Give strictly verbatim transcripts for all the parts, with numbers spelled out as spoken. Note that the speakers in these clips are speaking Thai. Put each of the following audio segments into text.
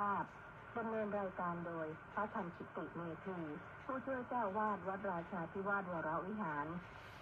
ดำเนินรายการโดยพระธรรมชิติเมธีผู้ช่วยเจ้าวาดวัดราชาธิวาสวรวิหาร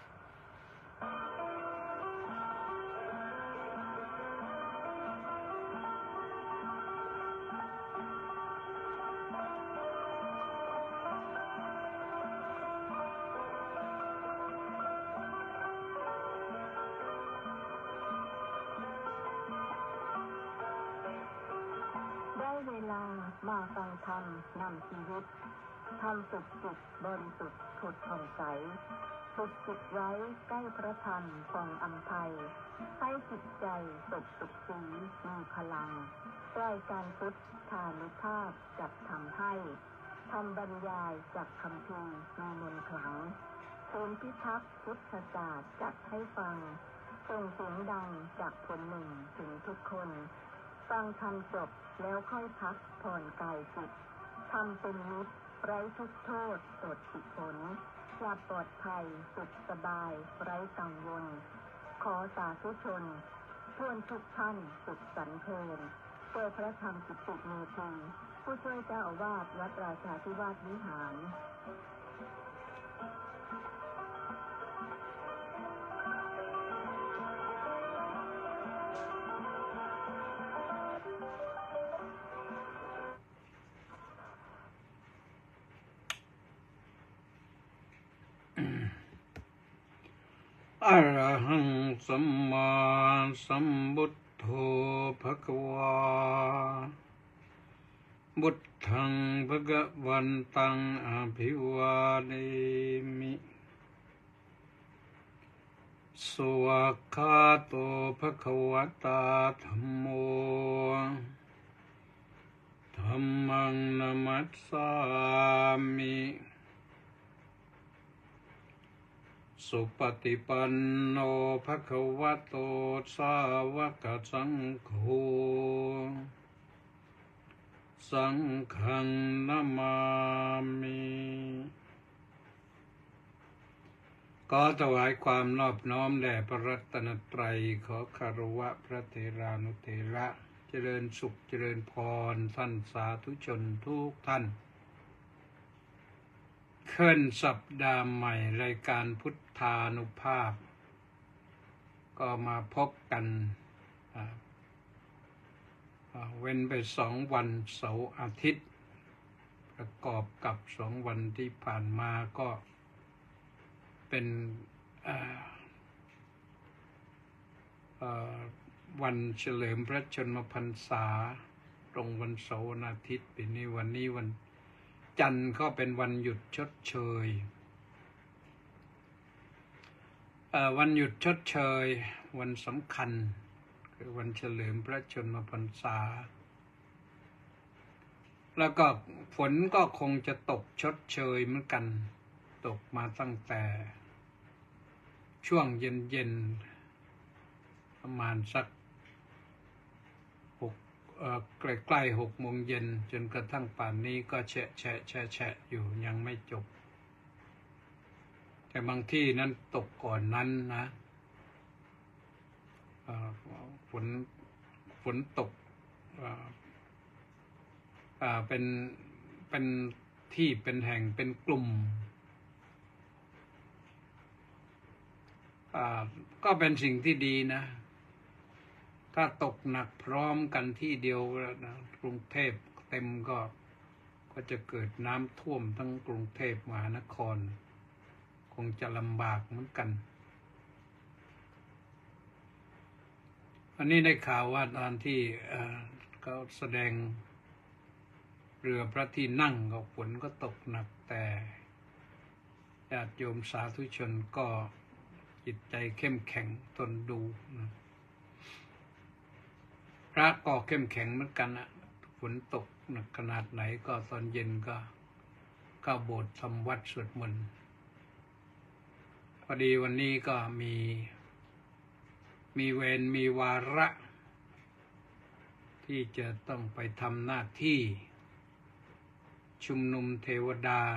เวลามาฟังธรรมนำชีวิตทำสุขจิตบริสุทธิ์ผุดผ่องใสฝึกจิตไว้ใกล้พระธรรมส่องอำไพให้จิตใจสดสุขสีมีพลังใกล้การพุทธานุภาพจัดทำให้ทำบรรยายจากคำพีมีมนต์ขลังศูนย์พิทักษ์พุทธศาสตร์จัดให้ฟังส่งเสียงดังจากคนหนึ่งถึงทุกคนฟังธรรมจบแล้วค่อยพักผ่อนกายจิตทำเป็นมิตรไร้ทุกโทษโสดสิผลหลับปลอดภัยสุขสบายไร้กังวลขอสาธุชนชวนทุกท่านสุขสันต์เพลินโดยพระธรรมจิติเมธีผู้ช่วยเจ้าอาวาสวัดราชาธิวาสวิหารอะระหังสัมมาสัมพุทโธภควาบุตถังภะคะวันตังอภิวาเทมิสวากขาโตภควตาธัมโมธัมมังนะมัสสามิสุปฏิปันโนภควโตสาวกสังโฆสังฆังนะมามิขอถวายความนอบน้อมแด่พระรัตนตรัยขอคารวะพระเถรานุเถระเจริญสุขเจริญพรท่านสาธุชนทุกท่านขึ้นสัปดาห์ใหม่รายการพุทธานุภาพก็มาพบกันเว้นไปสองวันเสาร์อาทิตย์ประกอบกับสองวันที่ผ่านมาก็เป็นวันเฉลิมพระชนมพรรษาตรงวันเสาร์อาทิตย์ปีนี้วันนี้วันจันทร์ก็เป็นวันหยุดชดเชยวันหยุดชดเชยวันสำคัญคือวันเฉลิมพระชนมพรรษาแล้วก็ฝนก็คงจะตกชดเชยเหมือนกันตกมาตั้งแต่ช่วงเย็นๆประมาณสักหกเอ่อใกล้ๆหกโมงเย็นจนกระทั่งป่านนี้ก็แฉะแฉะแฉะแฉะอยู่ยังไม่จบแต่บางที่นั้นตกก่อนนั้นนะฝนฝนตกเป็นเป็นที่เป็นแห่งเป็นกลุ่มก็เป็นสิ่งที่ดีนะถ้าตกหนักพร้อมกันที่เดียวนะกรุงเทพเต็มก็ก็จะเกิดน้ำท่วมทั้งกรุงเทพมหานครคงจะลำบากเหมือนกันอันนี้ได้ข่าวว่าตอนที่เขาแสดงเรือพระที่นั่งก็ฝนก็ตกหนักแต่ญาติโยมสาธุชนก็จิตใจเข้มแข็งทนดูนะพระก็เข้มแข็งเหมือนกันนะฝนตกหนักขนาดไหนก็ตอนเย็นก็เข้าโบสถ์ทำวัดสวดมนต์พอดีวันนี้ก็มีมีเวรมีวาระที่จะต้องไปทำหน้าที่ชุมนุมเทวดา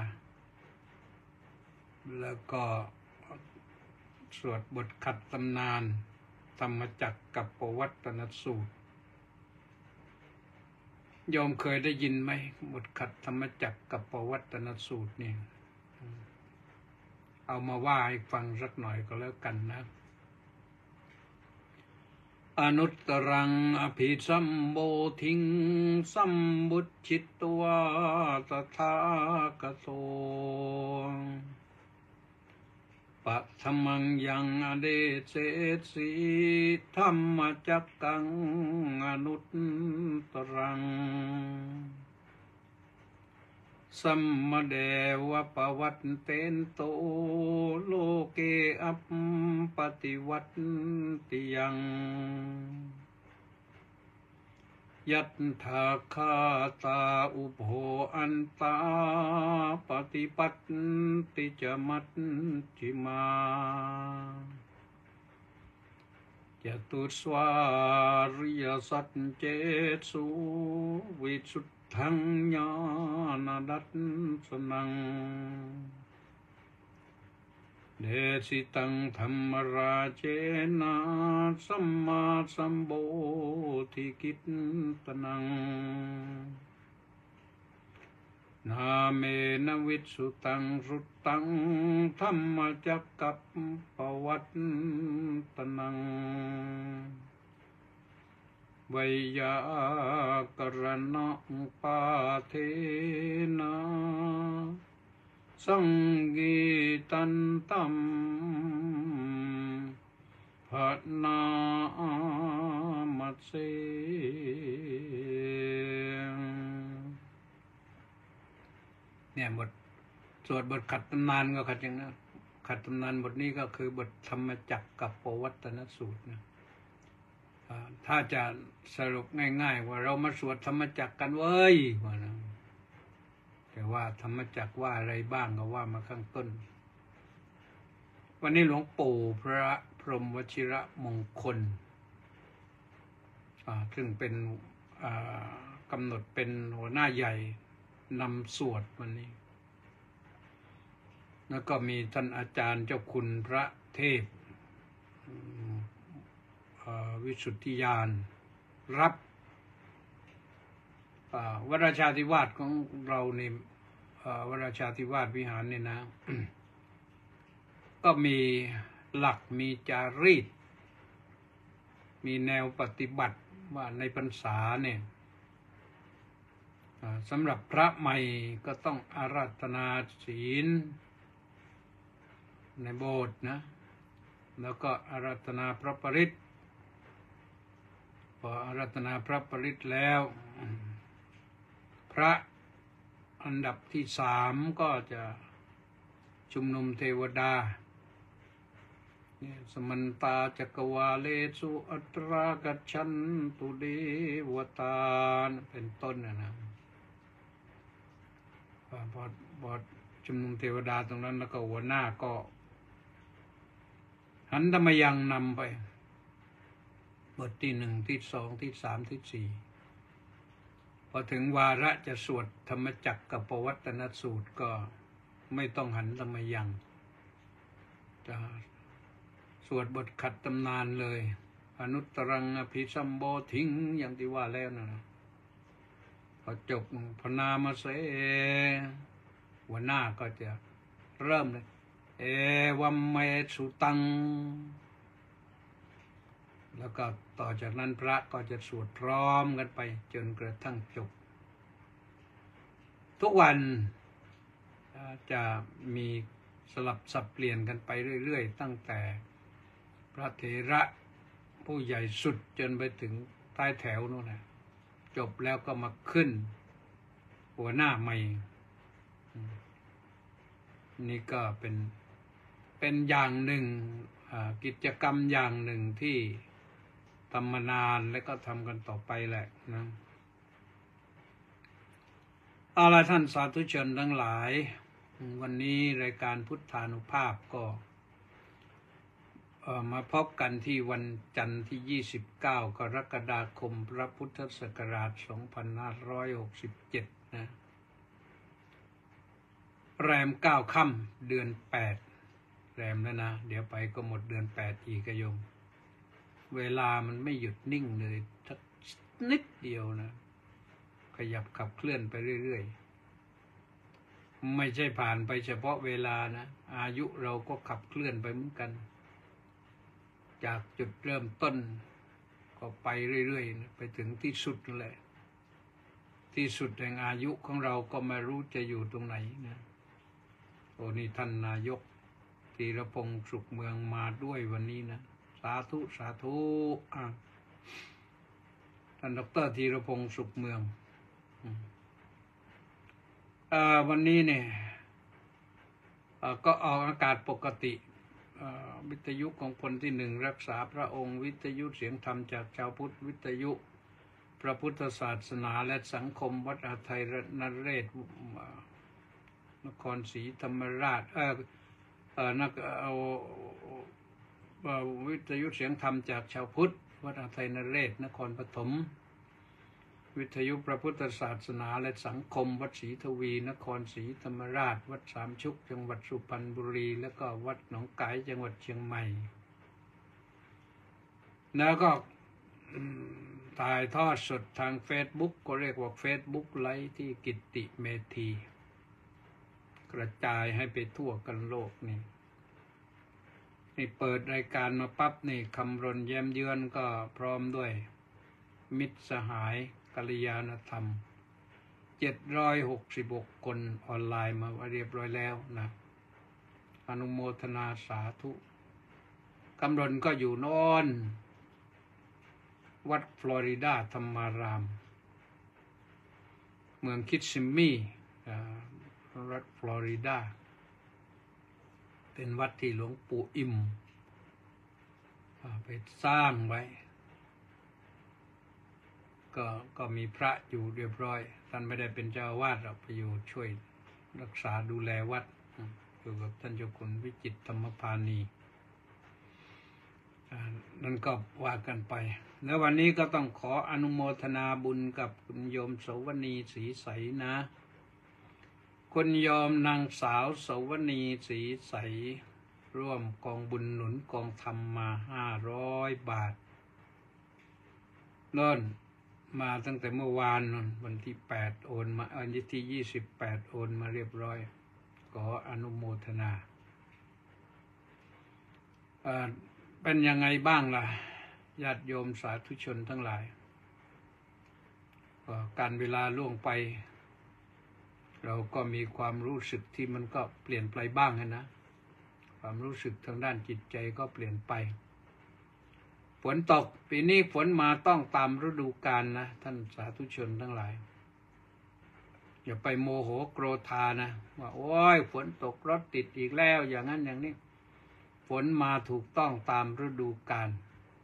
แล้วก็สวดบทขัดตำนานธรรมจักรกับปวัตตนสูตรโยมเคยได้ยินไหมบทขัดธรรมจักรกับปวัตตนสูตรเนี่ยเอามาว่าให้ฟังสักหน่อยก็แล้วกันนะอนุตตรังอภิสัมโบธิงสัมบุตชิตตวาตถาคโตปัทธมังยังอเดเสสีธรรมจักกังอนุตตรังสัมมาเดวะปวัตเตนโตโลเกอัปปติวัตติยังยัตถาคาตาอุโภอันตาปฏิปัตติจมัตจิมาจตุสวาริยสัจเจสุวิสุทธังญาณดัสสนังเดสิตังธรรมราเจนะสัมมาสัมโพธิกิตตนังนาเมนวิสุตังสุตตังธรรมจักกัปปวัตตนังไวยากรณะปาเทนะสังกีตันตัมภนามัสเสเนี่ยบทสวดบทขัดตำนานก็ขัดอย่างนั้นขัดตำนานบทนี้ก็คือบทธรรมจักรกับปวัตตนสูตรนะถ้าจะสรุปง่ายๆว่าเรามาสวดธรรมจักรกันเว้ยว่านะแต่ว่าธรรมจักรว่าอะไรบ้างก็ว่ามาข้างต้นวันนี้หลวงปู่พระพรหมวชิระมงคลซึ่งเป็นกำหนดเป็นหัวหน้าใหญ่นำสวดวันนี้แล้วก็มีท่านอาจารย์เจ้าคุณพระเทพวิสุทธิญาณรับวราชาธิวาสของเราในวราชาธิวาสวิหารเนี่ยนะ ก็มีหลักมีจารีตมีแนวปฏิบัติว่าในพรรษาเนี่ยสำหรับพระใหม่ก็ต้องอาราธนาศีลในโบสถ์นะแล้วก็อาราธนาพระปริตรพออาราธนาพระปริตรแล้วพระอันดับที่สามก็จะชุมนุมเทวดาสมันตาจักวาเลสุอัตรากัจฉันตุเดวตาเป็นต้นนะนะพอพอชุมนุมเทวดาตรงนั้นแล้วก็หัวหน้าก็หันธรรมยังนำไปบทที่หนึ่งที่สองที่สามที่สี่พอถึงวาระจะสวดธรรมจักรกับปวัตตนสูตรก็ไม่ต้องหันธรรมยังจะสวดบทขัดตำนานเลยอนุตตรังอภิสัมโบธิงอย่างที่ว่าแล้วนะพอจบพนามาเสหัวหน้าก็จะเริ่มเลยเอวัมเมสุตังแล้วก็ต่อจากนั้นพระก็จะสวดพร้อมกันไปจนกระทั่งจบทุกวันจะมีสลับสับเปลี่ยนกันไปเรื่อยๆตั้งแต่พระเถระผู้ใหญ่สุดจนไปถึงใต้แถวนู่นนะจบแล้วก็มาขึ้นหัวหน้าใหม่นี่ก็เป็นเป็นอย่างหนึ่งกิจกรรมอย่างหนึ่งที่ทำมานานและก็ทำกันต่อไปแหละนะเอาล่ะท่านสาธุชนทั้งหลายวันนี้รายการพุทธานุภาพก็มาพบกันที่วันจันทร์ที่ยี่สิบเก้ากรกฎาคมพระพุทธศักราชสองพันห้าร้อยหกสิบเจ็ดนะแรมเก้าค่ำเดือนแปดแรมแล้วนะเดี๋ยวไปก็หมดเดือนแปดอีกโยมเวลามันไม่หยุดนิ่งเลยสักนิดเดียวนะขยับขับเคลื่อนไปเรื่อยๆไม่ใช่ผ่านไปเฉพาะเวลานะอายุเราก็ขับเคลื่อนไปเหมือนกันจากจุดเริ่มต้นก็ไปเรื่อยๆไปถึงที่สุดนั่นแหละที่สุดแห่งอายุของเราก็ไม่รู้จะอยู่ตรงไหนนะโอ้นี่ท่านนายกธีรพงษ์สุขเมืองมาด้วยวันนี้นะสาธุสาธุอ่ะท่านดร.ธีรพงษ์สุขเมืองอ่าวันนี้เนี่ยก็ออกอากาศปกติวิทยุของคนที่หนึ่งรักษาพระองค์วิทยุเสียงธรรมจากชาวพุทธวิทยุพระพุทธศาสนาและสังคมวัดอาทัยนเรศนครศรีธรรมราชเออเออนักเอาวิทยุเสียงธรรมจากชาวพุทธวัดอาทัยนเรศนครปฐมวิทยุพระพุทธศาสนาและสังคมวัดศรีทวีนครศรีธรรมราชวัดสามชุกจังหวัดสุพรรณบุรีแล้วก็วัดหนองกายจังหวัดเชียงใหม่แล้วก็ถ่ายทอดสดทาง Facebook ก็เรียกว่า Facebook ไลฟ์ที่กิตติเมธีกระจายให้ไปทั่วกันโลกนี่นี่เปิดรายการมาปั๊บนี่คำรณแย้มเยือนก็พร้อมด้วยมิตรสหายกัลยาณธรรมเจ็ดร้อยหกสิบหกคนออนไลน์มาเรียบร้อยแล้วนะอนุโมทนาสาธุคำรณก็อยู่โน่นวัดฟลอริดาธรรมารามเมืองคิสซิมมีรัฐฟลอริดาเป็นวัดที่หลวงปู่อิมไปสร้างไว้ก็ก็มีพระอยู่เรียบร้อยท่านไม่ได้เป็นเจ้าอาวาสหรอกไปอยู่ช่วยรักษาดูแลวัดอยู่กับท่านเจ้าคุณวิจิตรธรรมพานีนั่นก็ว่ากันไปแล้ววันนี้ก็ต้องขออนุโมทนาบุญกับคุณโยมโสวณีศรีใสนะคุณโยมนางสาวโสวณีศรีใสร่วมกองบุญหนุนกองธรรมมาห้าร้อยบาทนั่นมาตั้งแต่เมื่อวานนั่นวันที่แปดโอนมาวันที่ยี่สิบแปดโอนมาเรียบร้อยขออนุโมทนาอ่าเป็นยังไงบ้างล่ะญาติโยมสาธุชนทั้งหลายการเวลาล่วงไปเราก็มีความรู้สึกที่มันก็เปลี่ยนไปบ้างนะความรู้สึกทางด้านจิตใจก็เปลี่ยนไปฝนตกปีนี้ฝนมาต้องตามฤดูกาลนะท่านสาธุชนทั้งหลายอย่าไปโมโหโกรธานะว่าโอ้ยฝนตกรถติดอีกแล้วอย่างนั้นอย่างนี้ฝนมาถูกต้องตามฤดูกาล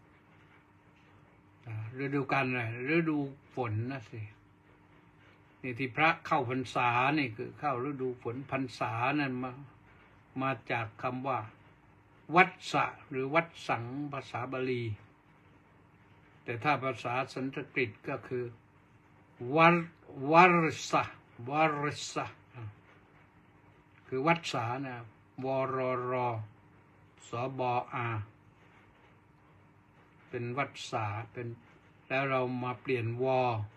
ฤดูกาลอะไรฤดูฝนนะสินี่ที่พระเข้าพรรษานี่คือเข้าฤดูฝนพรรษานั่นมามาจากคำว่าวัฏสะหรือวัฏสังภาษาบาลีแต่ถ้าภาษาสันสกฤตก็คือวัรวัรสะวัรสะคือวัฏสานะวรรสบอาเป็นวัฏสาเป็นแล้วเรามาเปลี่ยนว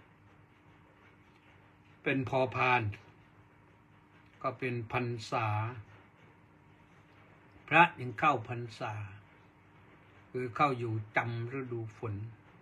เป็นพอพานก็เป็นพรรษาพระยังเข้าพรรษาคือเข้าอยู่จำฤดูฝน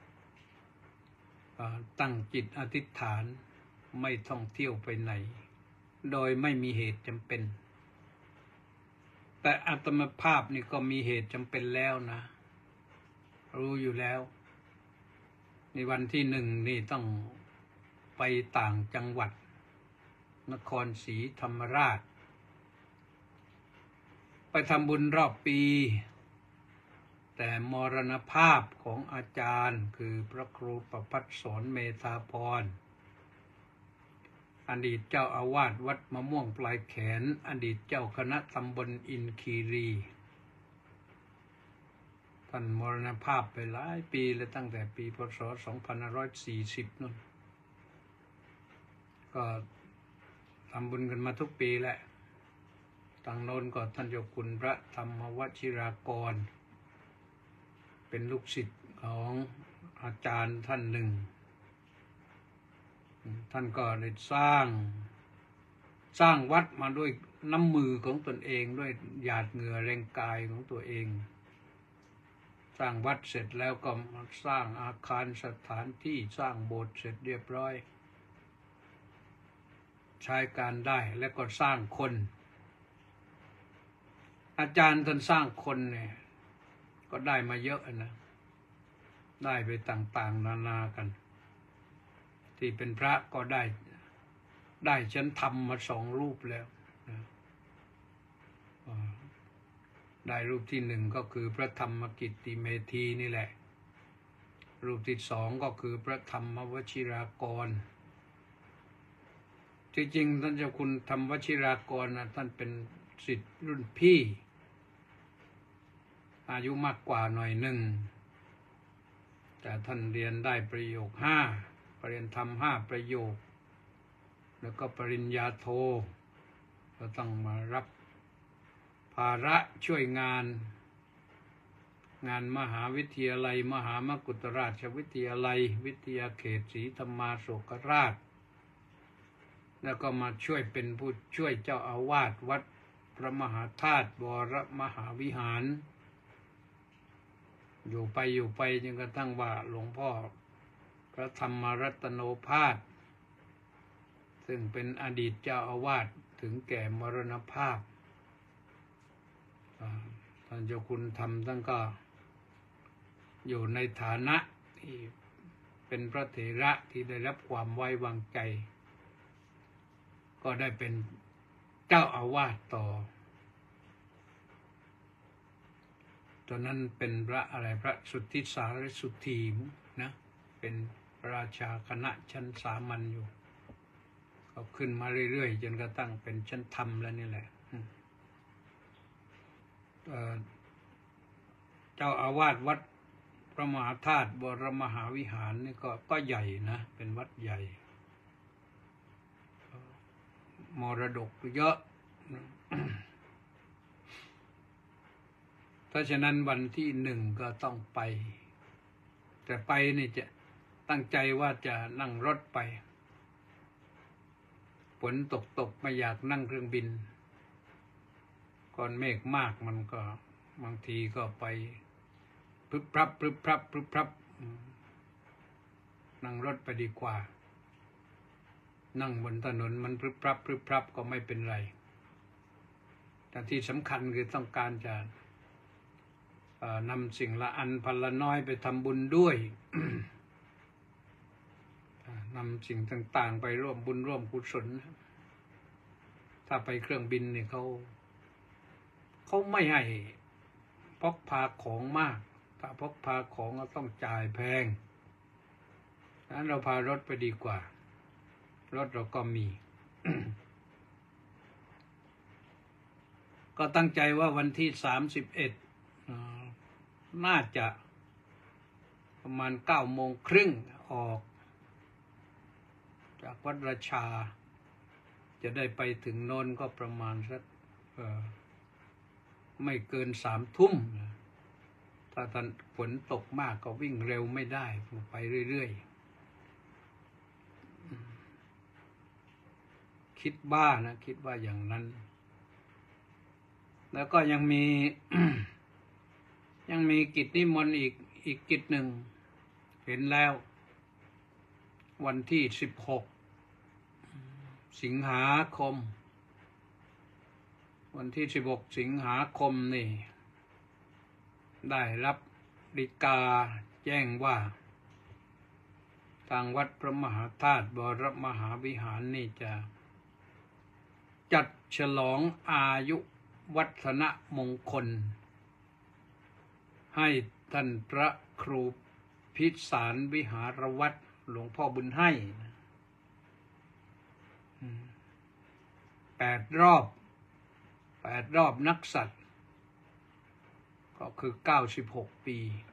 ตั้งจิตอธิษฐานไม่ท่องเที่ยวไปไหนโดยไม่มีเหตุจำเป็นแต่อาตมาภาพนี่ก็มีเหตุจำเป็นแล้วนะรู้อยู่แล้วในวันที่หนึ่งนี่ต้องไปต่างจังหวัดนครศรีธรรมราชไปทำบุญรอบปีแต่มรณภาพของอาจารย์คือพระครูประภัสสรเมธาพรอดีตเจ้าอาวาสวัดมะม่วงปลายแขนอดีตเจ้าคณะตำบลอินคีรีท่านมรณภาพไปหลายปีเลยตั้งแต่ปีพศสองพันห้าร้อยสี่สิบนู่นก็ทำบุญกันมาทุกปีแหละทางโน้นก็ท่านเจ้าคุณพระธรรมวชิรากรเป็นลูกศิษย์ของอาจารย์ท่านหนึ่งท่านก็ได้สร้างสร้างวัดมาด้วยน้ำมือของตนเองด้วยหยาดเหงื่อแรงกายของตัวเองสร้างวัดเสร็จแล้วก็มาสร้างอาคารสถานที่สร้างโบสถ์เสร็จเรียบร้อยใช้การได้แล้วก็สร้างคนอาจารย์ท่านสร้างคนเนี่ยก็ได้มาเยอะนะได้ไปต่างๆนานากันที่เป็นพระก็ได้ได้ฉันทำมาสองรูปแล้วนะได้รูปที่หนึ่งก็คือพระธรรมกิตติเมธีนี่แหละรูปที่สองก็คือพระธรรมวชิรากรที่จริงท่านเจ้าคุณธรรมวชิรากรนะท่านเป็นศิษย์รุ่นพี่อายุมากกว่าหน่อยหนึ่งแต่ท่านเรียนได้ประโยคห้าปริญญาธรรมห้าประโยคแล้วก็ปริญญาโทก็ต้องมารับภาระช่วยงานงานมหาวิทยาลัยมหามกุฏราชวิทยาลัยวิทยาเขตศรีธรรมาโศกราชแล้วก็มาช่วยเป็นผู้ช่วยเจ้าอาวาสวัดพระมหาธาตุวรมหาวิหารอยู่ไปอยู่ไปจนกระทั่งว่าหลวงพ่อพระธรรมรัตโนภาสซึ่งเป็นอดีตเจ้าอาวาสถึงแก่มรณภาพท่านเจ้าคุณธรรมท่านก็อยู่ในฐานะที่เป็นพระเถระที่ได้รับความไว้วางใจก็ได้เป็นเจ้าอาวาสต่อตอนนั้นเป็นพระอะไรพระสุทธิสารสุทธีนะเป็นราชาคณะชั้นสามัญอยู่ก็ขึ้นมาเรื่อยๆจนกระทั่งเป็นชั้นธรรมแล้วนี่แหละเจ้าอาวาสวัดพระมหาธาตุวรมหาวิหารนี่ก็ก็ใหญ่นะเป็นวัดใหญ่มรดกเยอะเพราะฉะนั้นวันที่หนึ่งก็ต้องไปแต่ไปนี่จะตั้งใจว่าจะนั่งรถไปฝนตกตกไม่อยากนั่งเครื่องบินก่อนเมฆมากมันก็บางทีก็ไปพรึบพรับพรึบพรับพรึบพรับนั่งรถไปดีกว่านั่งบนถนนมันพรึบพรับพรึบพรับก็ไม่เป็นไรแต่ที่สำคัญคือต้องการจะนำสิ่งละอันพันละน้อยไปทำบุญด้วย นำสิ่งต่างๆไปร่วมบุญร่วมกุศลถ้าไปเครื่องบินเนี่ยเขาเขาไม่ให้พกพาของมากถ้าพกพาของก็ต้องจ่ายแพงดังนั้นเราพารถไปดีกว่ารถเราก็มี ก็ตั้งใจว่าวันที่สามสิบเอ็ดน่าจะประมาณเก้าโมงครึ่งออกจากวัดราชาจะได้ไปถึงโน่นก็ประมาณสักไม่เกินสามทุ่มถ้าท่านฝนตกมากก็วิ่งเร็วไม่ได้ไปเรื่อยๆคิดบ้านะคิดว่าอย่างนั้นแล้วก็ยังมี ยังมีกิจนิมนต์อีกอีกกิจหนึ่งเห็นแล้ววันที่สิบหกสิงหาคมวันที่สิบหกสิงหาคมนี่ได้รับฎีกาแจ้งว่าทางวัดพระมหาธาตุวรมหาวิหารนี่จะจัดฉลองอายุวัฒนมงคลให้ท่านพระครูพิสารวิหารวัตรหลวงพ่อบุญให้แปดรอบแปดรอบนักสัตว์ก็คือเก้าสิบหกปี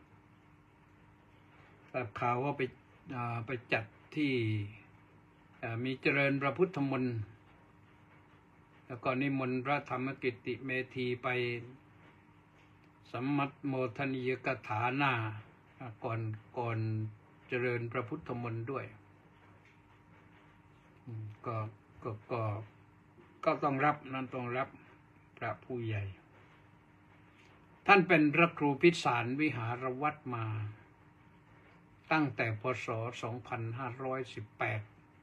แต่ข่าวว่าไปไปจัดที่มีเจริญพระพุทธมนต์แล้วก็นิมนต์พระธรรมกิตติเมธีไปสัมมัตโมทนียกถาหน้าก่อนก่อนเจริญพระพุทธมนต์ด้วยก็ก็ก็ก็ต้องรับนั่นต้องรับพระผู้ใหญ่ท่านเป็นพระครูพิสารวิหารวัดมาตั้งแต่พ.ศ. สองพันห้าร้อยสิบแปด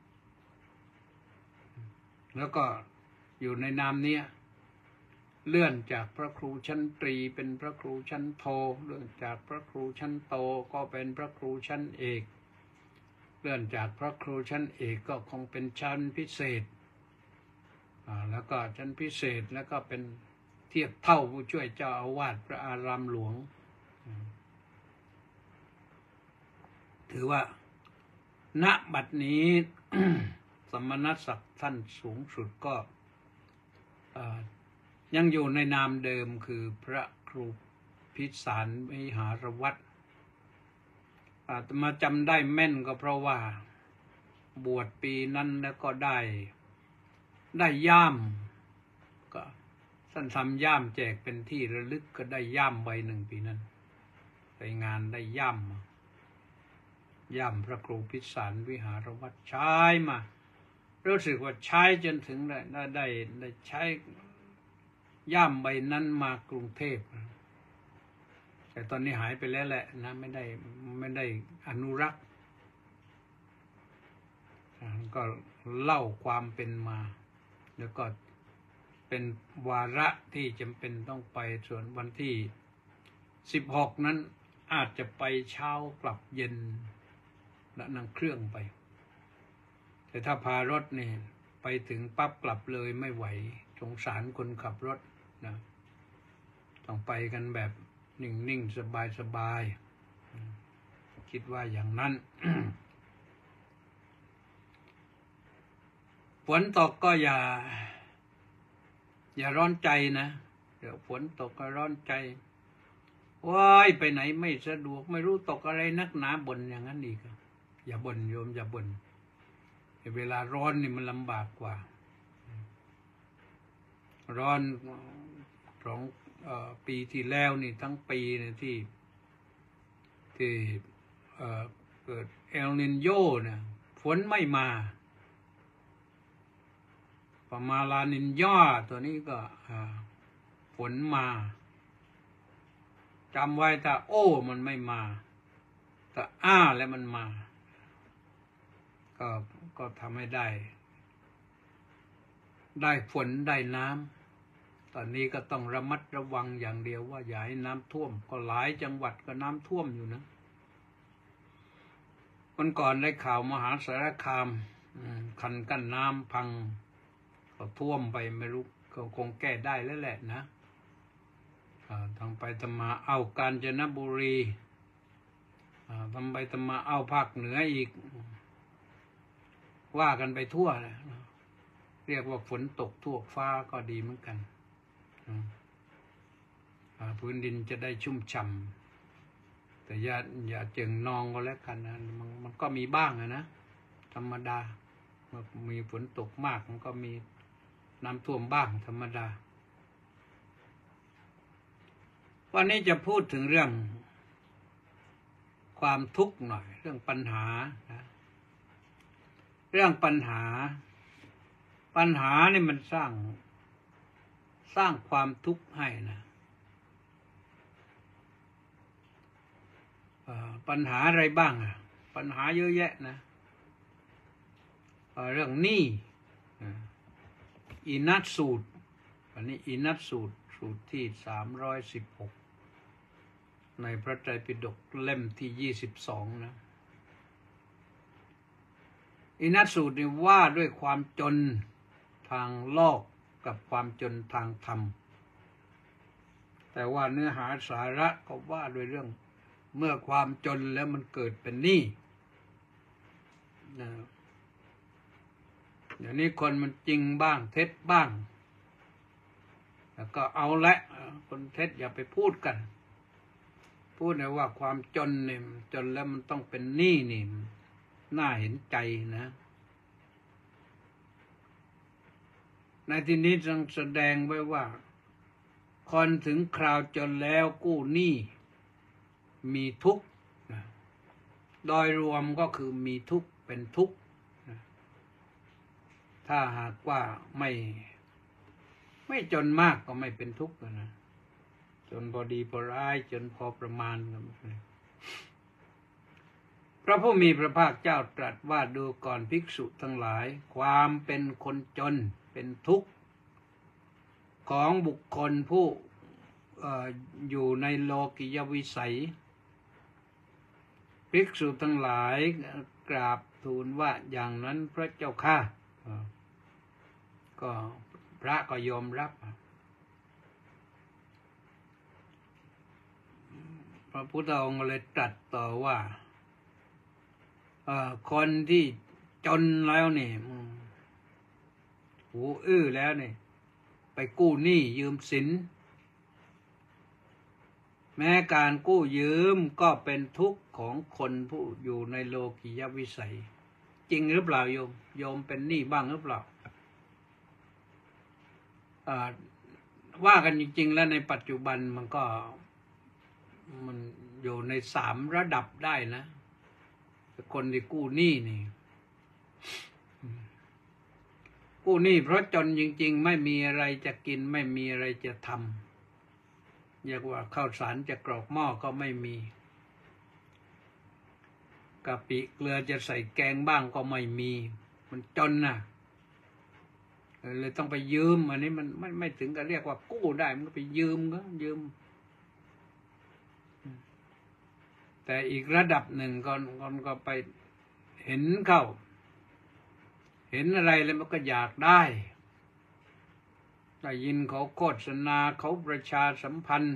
แล้วก็อยู่ในนามนี้เลื่อนจากพระครูชั้นตรีเป็นพระครูชั้นโทเลื่อนจากพระครูชั้นโตก็เป็นพระครูชั้นเอกเลื่อนจากพระครูชั้นเอกก็คงเป็นชั้นพิเศษอ่าแล้วก็ชั้นพิเศษแล้วก็เป็นเทียบเท่าผู้ช่วยเจ้าอาวาสพระอารามหลวงถือว่าณบัดนี้ สมณศักดิ์ท่านสูงสุดก็ยังอยู่ในนามเดิมคือพระครูพิสารวิหารวัดอาตมาจำได้แม่นก็เพราะว่าบวชปีนั้นแล้วก็ได้ได้ย่ามก็ท่านทำย่ามแจกเป็นที่ระลึกก็ได้ย่ามใบหนึ่งปีนั้นไปงานได้ย่ามย่ามพระครูพิสารวิหารวัดใช้มารู้สึกว่าใช้จนถึงได้ได้ได้ใช้ย่ามใบนั้นมากรุงเทพแต่ตอนนี้หายไปแล้วแหละนะไม่ได้ไม่ได้อนุรักษ์ก็เล่าความเป็นมาแล้วก็เป็นวาระที่จำเป็นต้องไปส่วนวันที่สิบหกนั้นอาจจะไปเช้ากลับเย็นและนั่งเครื่องไปแต่ถ้าพารถนี่ไปถึงปั๊บกลับเลยไม่ไหวสงสารคนขับรถนะต้องไปกันแบบนิ่งๆสบายๆคิดว่าอย่างนั้น ฝนตกก็อย่าอย่าร้อนใจนะเดี๋ยวฝนตกก็ร้อนใจว้ายไปไหนไม่สะดวกไม่รู้ตกอะไรนักหนาบ่นอย่างนั้นอีกอย่าบ่นโยมอย่าบ่นเวลาร้อนนี่มันลำบากกว่าร้อนสองปีที่แล้วนี่ทั้งปีเนี่ยที่ที่เอ่อเกิดเอลนินโญเนี่ยฝนไม่มาพอมาลานินญาตัวนี้ก็ฝนมาจำไว้ถ้าโอ้มันไม่มาถ้าอ้าแล้วมันมาก็ก็ทำให้ได้ได้ฝนได้น้ำตอนนี้ก็ต้องระมัดระวังอย่างเดียวว่าอย่าให้น้ำท่วมก็หลายจังหวัดก็น้ำท่วมอยู่นะวันก่อนได้ข่าวมหาสารคามคันกั้นน้ำพังก็ท่วมไปไม่รู้ก็คงแก้ได้แล้วแหละนะทางไปทำมาเอากาญจนบุรีทำไปทำมาเอาภาคเหนืออีกว่ากันไปทั่วเลยเรียกว่าฝนตกทั่วฟ้าก็ดีเหมือนกันพื้นดินจะได้ชุ่มฉ่ำแต่อย่าอย่าเจิ่งนองก็แล้วกันนะมันมันก็มีบ้างนะธรรมดามีฝนตกมากมันก็มีน้ำท่วมบ้างธรรมดาวันนี้จะพูดถึงเรื่องความทุกข์หน่อยเรื่องปัญหานะเรื่องปัญหาปัญหานี่มันสร้างสร้างความทุกข์ให้นะปัญหาอะไรบ้างอ่ะปัญหาเยอะแยะนะเรื่องหนี้อินัสสูตรอันนี้อินัสสูตรสูตรที่สามร้อยสิบหกในพระไตรปิฎกเล่มที่ยี่สิบสองนะอินัสสูตรนี่ว่าด้วยความจนทางโลกกับความจนทางธรรมแต่ว่าเนื้อหาสาระก็ว่าด้วยเรื่องเมื่อความจนแล้วมันเกิดเป็นหนี้นะเดี๋ยวนี้คนมันจริงบ้างเท็จบ้างแล้วก็เอาละคนเท็จอย่าไปพูดกันพูดเลยว่าความจนเนี่ยจนแล้วมันต้องเป็นหนี้นี่น่าเห็นใจนะในที่นี้ต้องแสดงไว้ว่าคนถึงคราวจนแล้วกู้หนี้มีทุกข์โดยรวมก็คือมีทุกข์เป็นทุกข์ถ้าหากว่าไม่ไม่จนมากก็ไม่เป็นทุกข์นะจนพอดีพอร้ายจนพอประมาณก็ไม่เป็นพระผู้มีพระภาคเจ้าตรัสว่าดูก่อนภิกษุทั้งหลายความเป็นคนจนเป็นทุกข์ของบุคคลผู้เอ่ออยู่ในโลกิยวิสัยภิกษุทั้งหลายกราบทูลว่าอย่างนั้นพระเจ้าข้าก็พระก็ยอมรับพระพุทธองค์เลยตรัสต่อว่าคนที่จนแล้วนี่หูอื้อแล้วนี่ไปกู้หนี้ยืมสินแม้การกู้ยืมก็เป็นทุกข์ของคนผู้อยู่ในโลกิยวิสัยจริงหรือเปล่าโยมโยมเป็นหนี้บ้างหรือเปล่าว่ากันจริงๆแล้วในปัจจุบันมันก็มันอยู่ในสามระดับได้นะคนที่กู้หนี้นี่กู้หนี้เพราะจนจริงๆไม่มีอะไรจะกินไม่มีอะไรจะทำเรียกว่าข้าวสารจะกรอกหม้อก็ไม่มีกะปิเกลือจะใส่แกงบ้างก็ไม่มีมันจนน่ะเลยต้องไปยืมอันนี้มันไม่ไม่ถึงกับเรียกว่ากู้ได้มันก็ไปยืมก็ยืมแต่อีกระดับหนึ่งก่อนก่อนก็ไปเห็นเข้าเห็นอะไรแล้วมันก็อยากได้ได้ยินเขาโฆษณาเขาประชาสัมพันธ์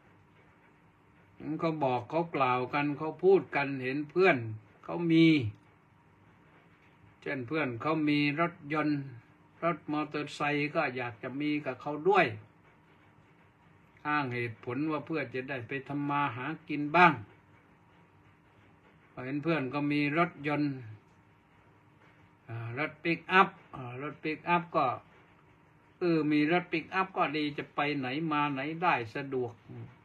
เขาบอกเขากล่าวกันเขาพูดกันเห็นเพื่อนเขามีเช่นเพื่อนเขามีรถยนต์รถมอเตอร์ไซค์ก็อยากจะมีกับเขาด้วยอ้างเหตุผลว่าเพื่อจะได้ไปทำมาหากินบ้างเห็นเพื่อนก็มีรถยนต์รถปิกอัพรถปิกอัพก็เออมีรถปิกอัพก็ดีจะไปไหนมาไหนได้สะดวก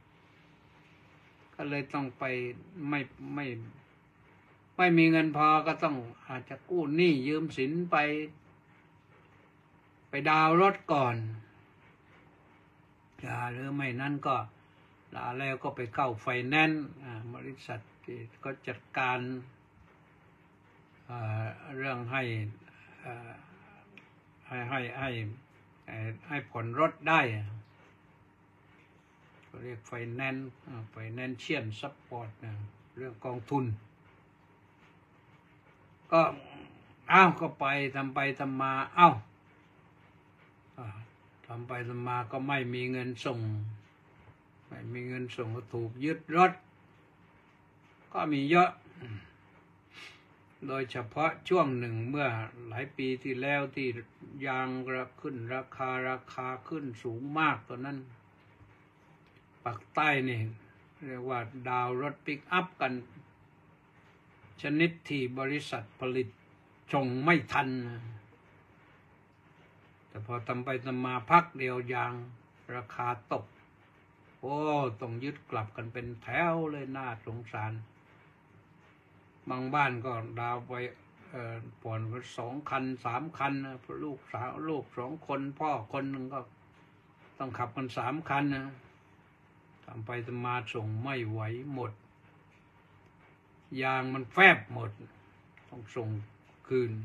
ก็เลยต้องไปไม่ไม่ไม่มีเงินพอก็ต้องอาจจะกู้หนี้ยืมสินไปไปดาวน์รถก่อนหรือไม่นั้นก็แล้วก็ไปเข้าไฟแนนซ์บริษัทที่ก็จัดการเรื่องให้ให้ให้ให้ให้ผ่อนรถได้ก็เรียกไฟแนนซ์ไฟแนนเชียลซัพพอร์ตเรื่องกองทุนก็อ้าวก็ไปทำไปทำมาอ้าวทำไปทำมาก็ไม่มีเงินส่งไม่มีเงินส่งก็ถูกยึดรถก็มีเยอะโดยเฉพาะช่วงหนึ่งเมื่อหลายปีที่แล้วที่ยางขึ้นราคาราคาขึ้นสูงมากตอนนั้นปากใต้นี่เรียกว่าดาวรถปิกอัพกันชนิดที่บริษัทผลิตส่งไม่ทันแต่พอทำไปทำมาพักเดียวยางราคาตกโอ้ต้องยึดกลับกันเป็นแถวเลยน่าสงสารบางบ้านก็ดาวไปเอ่อผ่อนสองคันสามคันนะเพราะลูกสาวลูกสองคนพ่อคนหนึ่งก็ต้องขับกันสามคันนะทำไปทำมาส่งไม่ไหวหมดยางมันแฟบหมดต้องส่งคืน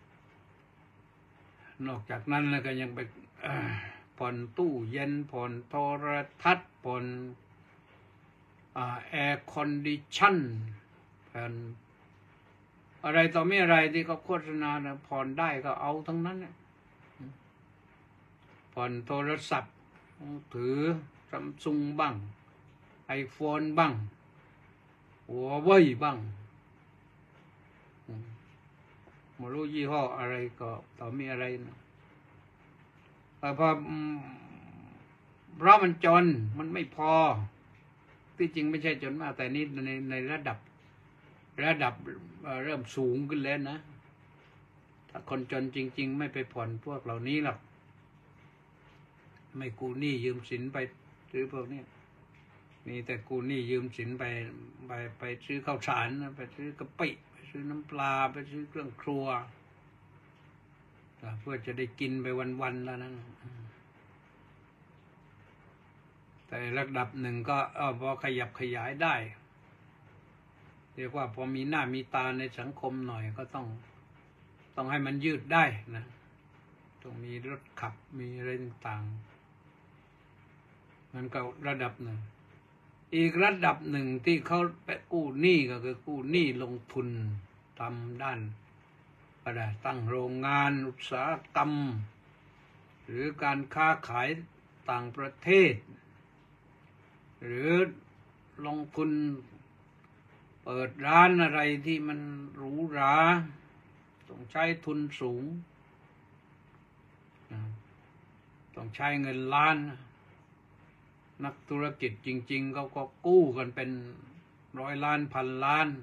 นอกจากนั้นแล้วก็ยังไปผ่อนตู้เย็นผ่อนโทรทัศน์ผ่อนแอร์คอนดิชั่นผ่อนอะไรต่อไม่อะไรที่เขาโฆษณานะผ่อนได้ก็เอาทั้งนั้นเนี่ยผ่อนโทรศัพท์ถือซัมซุงบ้างไอโฟนบ้างหัวเว่ยบ้างไม่รู้ยี่ห้ออะไรก็ต่อมีอะไรนะแต่พอเพราะมันจนมันไม่พอที่จริงไม่ใช่จนมากแต่นี่ในในระดับระดับเริ่มสูงขึ้นแล้วนะถ้าคนจนจริงๆไม่ไปผ่อนพวกเหล่านี้หรอกไม่กู้หนี้ยืมสินไปซื้อพวกนี้มีแต่กู้หนี้ยืมสินไปไปไปซื้อข้าวสารไปซื้อกะปิไปซื้อน้ำปลาไปซื้อเครื่องครัวเพื่อจะได้กินไปวันๆแล้วนั้นแต่ระดับหนึ่งก็เออพอขยับขยายได้เรียกว่าพอมีหน้ามีตาในสังคมหน่อยก็ต้องต้องให้มันยืดได้นะต้องมีรถขับมีอะไรต่างๆมันก็ระดับหนึ่งอีกระดับหนึ่งที่เขาไปกู้หนี้ก็คือกู้หนี้ลงทุนทำด้านอะไรตั้งโรงงานอุตสาหกรรมหรือการค้าขายต่างประเทศหรือลงทุนเปิดร้านอะไรที่มันหรูหราต้องใช้ทุนสูงต้องใช้เงินล้านนักธุรกิจจริงๆเขาก็กู้กันเป็นร้อยล้านพันล้าน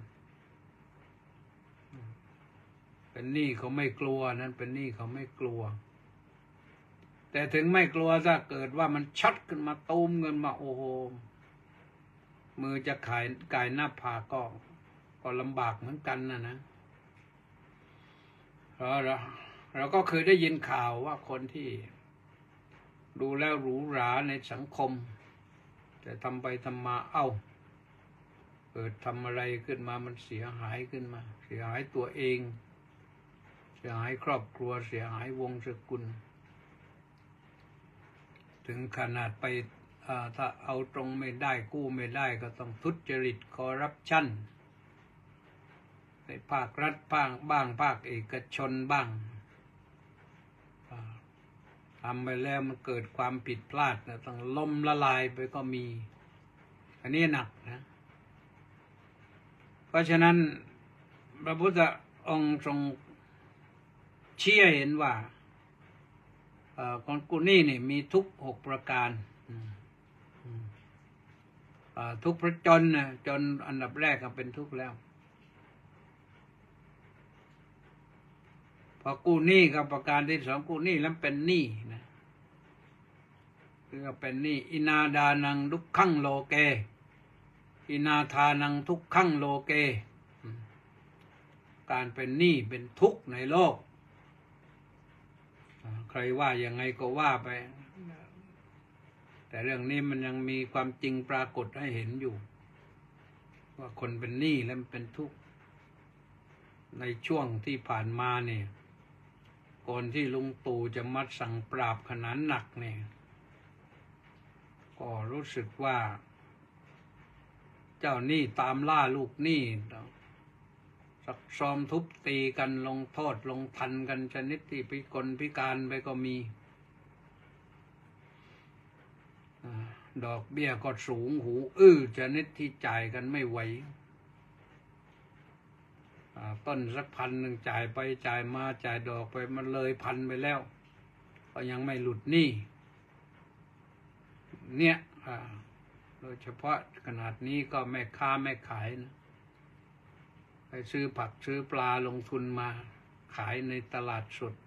เป็นหนี้เขาไม่กลัวนั่นเป็นหนี้เขาไม่กลัวแต่ถึงไม่กลัวถ้าเกิดว่ามันชัดขึ้นมาตูมเงินมาโอ้โหมือจะขายกายหน้าผากก็ก็ลำบากเหมือนกันนะนะเพราะเราเราก็เคยได้ยินข่าวว่าคนที่ดูแล้วหรูหราในสังคมแต่ทำไปทำมาเอ้าเกิดทำอะไรขึ้นมามันเสียหายขึ้นมาเสียหายตัวเองเสียหายครอบครัวเสียหายวงศกุลถึงขนาดไปถ้าเอาตรงไม่ได้กู้ไม่ได้ก็ต้องทุจริตคอร์รัปชันในภาครัฐบ้างบ้างภาคเอกชนบ้างทำไปแล้วมันเกิดความผิดพลาดนะต้องล้มละลายไปก็มีอันนี้หนักนะเพราะฉะนั้นพระพุทธองค์ทรงเชี้เห็นว่าคนกู้หนี้นี่มีทุกข์หกประการทุกข์เพราะจนนะจนอันดับแรกก็เป็นทุกข์แล้วพอกู้หนี้กับประการที่สองกู้หนี้แล้วเป็นหนี้นะคือเป็นหนี้อินาดานังทุกขังโลเกอินาทานังทุกขังโลเกการเป็นหนี้เป็นทุกข์ในโลกใครว่ายังไงก็ว่าไปแต่เรื่องนี้มันยังมีความจริงปรากฏให้เห็นอยู่ว่าคนเป็นหนี้แล้วมันเป็นทุกข์ในช่วงที่ผ่านมาเนี่ยก่อนที่ลุงตู่จะมาสั่งปราบขนาดหนักเนี่ยก็รู้สึกว่าเจ้าหนี้ตามล่าลูกหนี้ซักซ้อมทุบตีกันลงโทษลงทันกันชนิดที่พิกลพิการไปก็มีดอกเบี้ยก็สูงหูอื้อชนิดที่จ่ายกันไม่ไหวต้นสักพันหนึ่งจ่ายไปจ่ายมาจ่ายดอกไปมันเลยพันไปแล้วก็ยังไม่หลุดหนี้เนี่ยโดยเฉพาะขนาดนี้ก็แม่ค้าแม่ขายนะไปซื้อผักซื้อปลาลงทุนมาขายในตลาดสด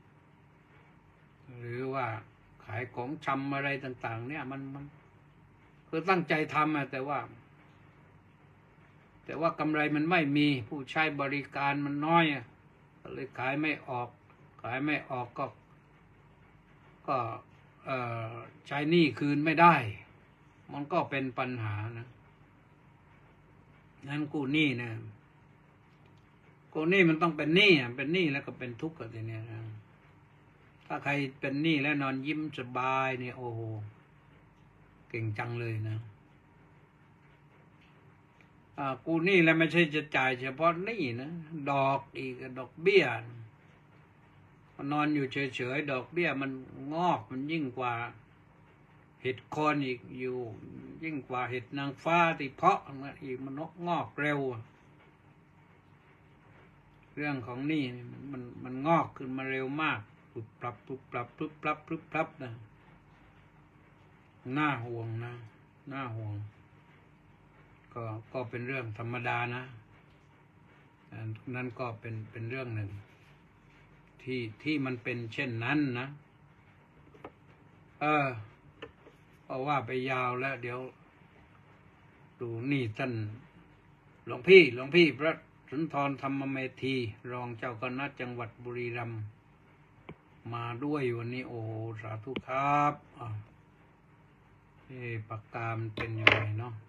หรือว่าขายของชำอะไรต่างๆเนี่ยมันมันคือตั้งใจทำอะแต่ว่าแต่ว่ากำไรมันไม่มีผู้ใช้บริการมันน้อยอะก็เลยขายไม่ออกขายไม่ออกก็ก็เอ่อใช้หนี้คืนไม่ได้มันก็เป็นปัญหานะนั้นกู้หนี้นะกู้หนี้มันต้องเป็นหนี้อ่ะเป็นหนี้แล้วก็เป็นทุกข์กันทีเนี้ยนะถ้าใครเป็นหนี้แล้วนอนยิ้มสบายเนี่ยโอ้โหเก่งจังเลยนะอ่ากู้หนี้แล้วไม่ใช่จะจ่ายเฉพาะหนี้นะดอกอีกดอกเบี้ยนอนอยู่เฉยๆดอกเบี้ยมันงอกมันยิ่งกว่าเห็ดโคนอีกอยู่ยิ่งกว่าเห็ดนางฟ้าที่เพาะมันอีกมันงอกเร็วเรื่องของหนี้มันมันงอกขึ้นมาเร็วมากปรับปรับปรับปรับปรับปรับปรับปรับนะน่าห่วงนะน่าห่วงก็ก็เป็นเรื่องธรรมดานะนั่นก็เป็นเป็นเรื่องหนึ่งที่ที่มันเป็นเช่นนั้นนะเออเพราะว่าไปยาวแล้วเดี๋ยวดูนี่ท่านหลวงพี่หลวงพี่พระสุนทรธรรมเมธีรองเจ้าคณะจังหวัดบุรีรัมย์มาด้วยวันนี้โอ้สาธุครับอ่ะเอ๊ะปากกามนเป็นยังไงเนาะ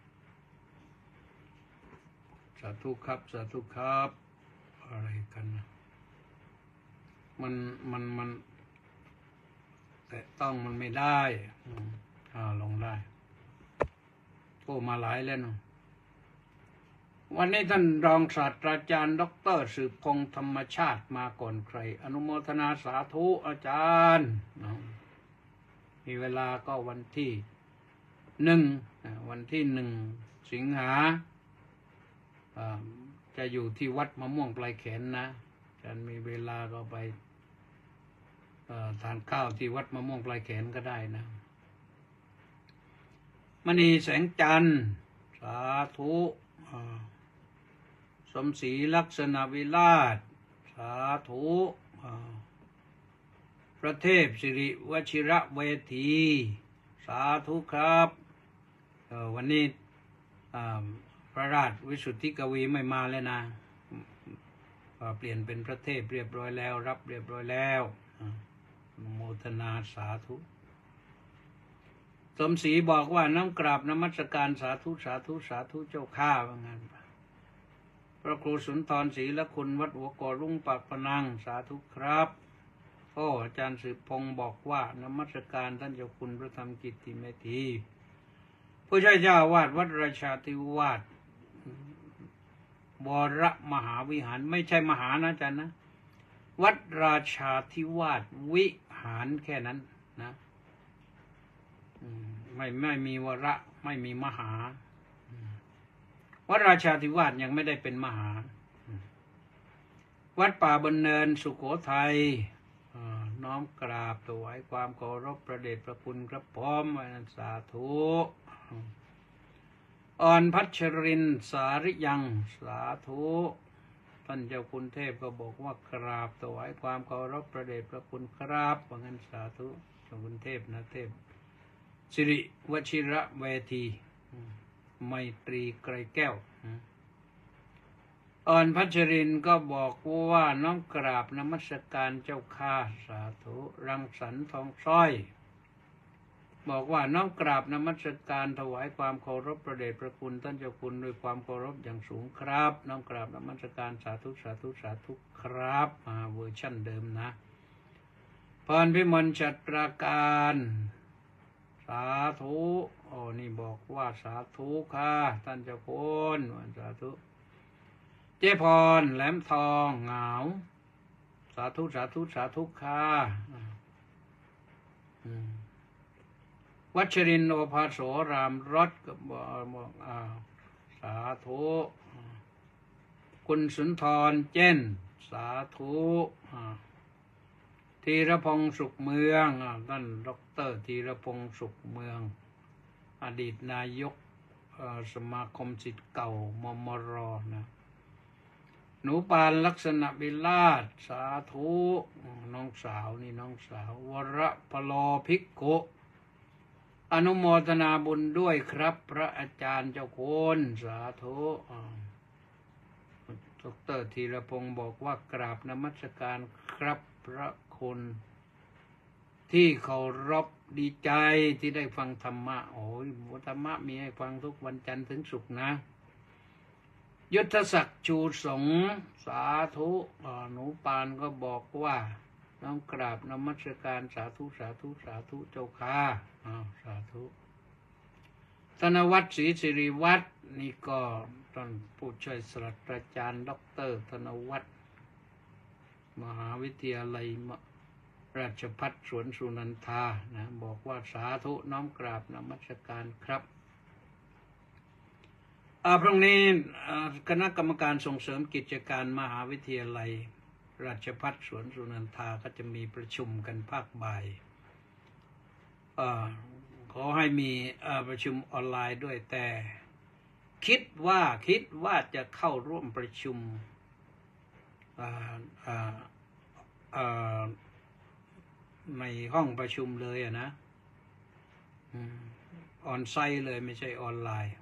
สาธุครับสาธุครับอะไรกันนะมันมันมันแต่ต้องมันไม่ได้อืมอ่าลงได้โอ้มาหลายแล้วเนาะวันนี้ท่านรองศาสตราจารย์ดร.สืบพงษ์ธรรมชาติมาก่อนใครอนุโมทนาสาธุอาจารย์มีเวลาก็วันที่หนึ่งวันที่หนึ่งสิงหาจะอยู่ที่วัดมะม่วงปลายแขนนะอาจารย์มีเวลาก็ไปทานข้าวที่วัดมะม่วงปลายแขนก็ได้นะมณีแสงจันทร์สาธุสมศรีลักษณะวิราชสาธุพระเทพสิริวชิระเวทีสาธุครับวันนี้พระราชวิสุทธิกวีไม่มาแล้วนะเปลี่ยนเป็นพระเทพเรียบร้อยแล้วรับเรียบร้อยแล้วโมทนาสาธุสมศรีบอกว่าน้ำกราบนมัสการสาธุสาธุสาธุเจ้าข้าว่างั้นพระครูสุนทรศรีละคุณวัดหัวก่อรุ่งปากพนังสาธุครับโอ้อาจารย์สืบพงษ์บอกว่านมัสการท่านเจ้าคุณพระธรรมกิตติเมธีผู้ช่วยเจ้าวาดวัดราชาธิวาสวรมหาวิหารไม่ใช่มหานะอาจารย์นะวัดราชาธิวาสวิหารแค่นั้นนะไม่ไม่มีวระไม่มีมหาวัดราชาธิวาสยังไม่ได้เป็นมหาวัดป่าบนเนินสุโขทัยน้อมกราบถวายความเคารพพระเดชพระคุณครับพร้อมวันสาธุอ่อนพัชรินสาริยังสาธุท่านเจ้าคุณเทพก็บอกว่ากราบถวายความเคารพพระเดชพระคุณครับว่างั้นสาธุเจ้าคุณเทพนะเทพสิริวชิระเวทีไมตรีไกรแก้วอ่อนพัชรินก็บอกว่าน้อมกราบนมัสการเจ้าข้าสาธุรังสรรค์ทองสร้อยบอกว่าน้อมกราบนมัสการถวายความเคารพพระเดชพระคุณท่านเจ้าคุณด้วยความเคารพอย่างสูงครับน้อมกราบนมัสการสาธุสาธุสาธุครับมาเวอร์ชั่นเดิมนะพรพิมลฉัตราการสาธุโอ้นี่บอกว่าสาธุค่ะท่านเจ้าคุณสาธุเจพรแหลมทองเหงาสาธุสาธุสาธุค่ะวัชรินทร์โอภาโสรามรถก็บอกอ่าสาธุคุณสุนทรเจนสาธุธีรพงษ์สุขเมืองท่านดร.ธีรพงษ์สุขเมืองอดีตนายกสมาคมศิษย์เก่ามมรนะหนูปานลักษณะวิราชสาธุน้องสาวนี่น้องสาววรพโลภิกขุอนุโมทนาบุญด้วยครับพระอาจารย์เจ้าคุณสาธุดร.ธีรพงษ์บอกว่ากราบนมัสการครับพระคุณที่เคารพดีใจที่ได้ฟังธรรมะโอ้ยธรรมะมีให้ฟังทุกวันจันทร์ถึงศุกร์นะยุทธศักดิ์ชูสงสาธุหนูปานก็บอกว่าน้อมกราบนมัสการสาธุสาธุสาธุเจ้าค่ะอ้าวสาธุธนวัฒน์ศรีสิริวัฒน์นี่ก็ท่านผู้ช่วยศาสตราจารย์ดร.ธนวัฒน์มหาวิทยาลัยราชภัฏสวนสุนันทานะบอกว่าสาธุน้อมกราบนมัสการครับพรุ่งนี้คณะกรรมการส่งเสริมกิจการมหาวิทยาลัยราชภัฏสวนสุนันทาก็จะมีประชุมกันภาคบ่ายขอให้มีประชุมออนไลน์ด้วยแต่คิดว่าคิดว่าจะเข้าร่วมประชุมในห้องประชุมเลยอะนะออนไซต์เลยไม่ใช่ออนไลน์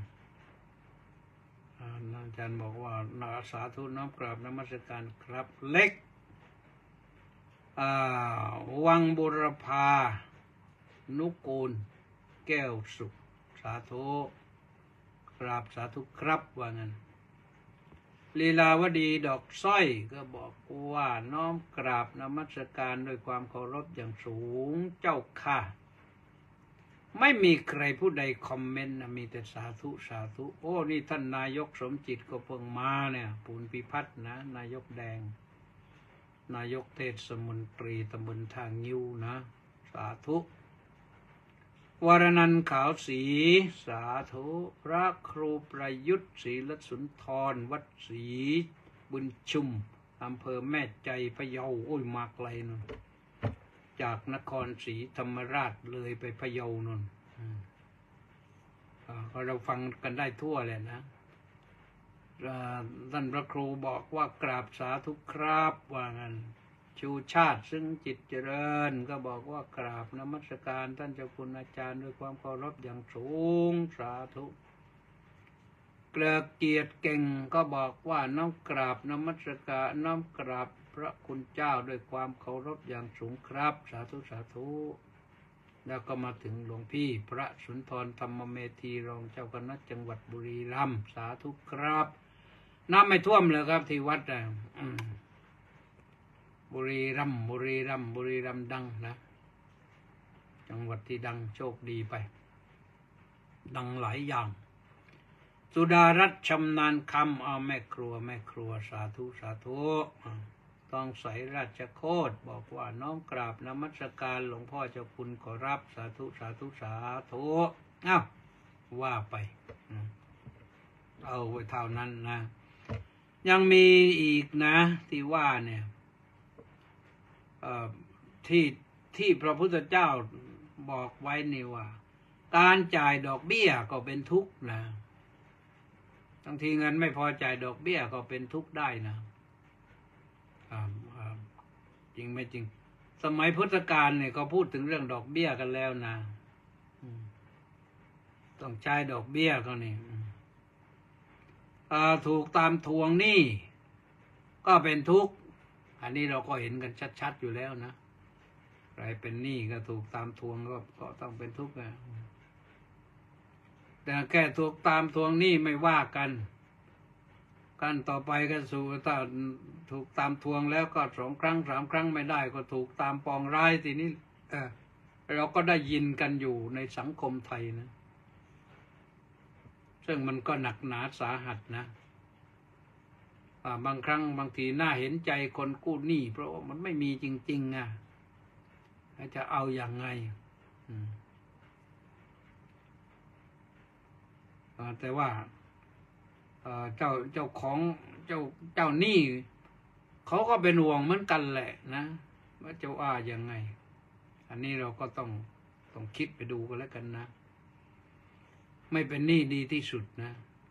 อาจารย์บอกว่าสาธุน้อมกราบนมัสการครับเล็กวังบุรพานุกูลแก้วสุขสาธุกราบสาธุครับว่างั้นลีลาวดีดอกสร้อยก็บอกว่าน้อมกราบนมัสการด้วยความเคารพอย่างสูงเจ้าค่ะไม่มีใครผู้ใดคอมเมนต์นะมีแต่สาธุสาธุโอ้นี่ท่านนายกสมจิตก็เพิ่งมาเนี่ยปูนพิพัฒน์นะนายกแดงนายกเทศมนตรีตำบลทางงิ้วนะสาธุวรนันท์ขาวศรีสาธุพระครูประยุทธ์ศรีลสุนทรวัดศรีบุญชุมอำเภอแม่ใจพะเยาโอ้ยมาไกลนู่นจากนครศรีธรรมราชเลยไปพะเยานู่นก็เราฟังกันได้ทั่วเลยนะท่านพระครูบอกว่ากราบสาธุครับว่างั้นชูชาติซึ่งจิตเจริญก็บอกว่ากราบนมัสการท่านเจ้าคุณอาจารย์ด้วยความเคารพอย่างสูงสาธุเกลือเกียรติเก่งก็บอกว่าน้อมกราบนมัสการน้อมกราบพระคุณเจ้าด้วยความเคารพอย่างสูงครับสาธุสาธุแล้วก็มาถึงหลวงพี่พระสุนทรธรรมเมธีรองเจ้าคณะจังหวัดบุรีรัมย์สาธุครับน้ำไม่ท่วมเลยครับที่วัดอ่ะบุรีรัมย์บุรีรัมย์บุรีรัมย์ดังนะจังหวัดที่ดังโชคดีไปดังหลายอย่างสุดารัตน์ชำนาญคำเอาแม่ครัวแม่ครัวสาธุสาธุต้องใสราชโคตบอกว่าน้อมกราบนมัสการหลวงพ่อเจ้าคุณขอรับสาธุสาธุสาธุอ้าวว่าไปเอาไว้เท่านั้นนะยังมีอีกนะที่ว่าเนี่ยที่ที่พระพุทธเจ้าบอกไว้นี่ว่าการจ่ายดอกเบี้ยก็เป็นทุกข์นะบางทีเงินไม่พอจ่ายดอกเบี้ยก็เป็นทุกข์ได้นะจริงไม่จริงสมัยพุทธกาลเนี่ยเขาพูดถึงเรื่องดอกเบี้ยกันแล้วนะต้องใช้ดอกเบี้ยก็นี่ถูกตามทวงหนี้ก็เป็นทุกข์อันนี้เราก็เห็นกันชัดๆอยู่แล้วนะใครเป็นหนี้ก็ถูกตามทวงก็ก็ต้องเป็นทุกข์นะแต่แค่ถูกตามทวงหนี้ไม่ว่ากันกันต่อไปก็สู่ถ้าถูกตามทวงแล้วก็สองครั้งสามครั้งไม่ได้ก็ถูกตามปองร้ายทีนี้เออเราก็ได้ยินกันอยู่ในสังคมไทยนะซึ่งมันก็หนักหนาสาหัสนะบางครั้งบางทีน่าเห็นใจคนกู้หนี้เพราะว่ามันไม่มีจริงๆอ่ะจะเอาอย่างไงแต่ว่าเจ้าเจ้าของเจ้าเจ้าหนี้เขาก็เป็นห่วงเหมือนกันแหละนะว่าจะว่ายังไงอันนี้เราก็ต้องต้องคิดไปดูกันแล้วกันนะไม่เป็นหนี้ดีที่สุดนะ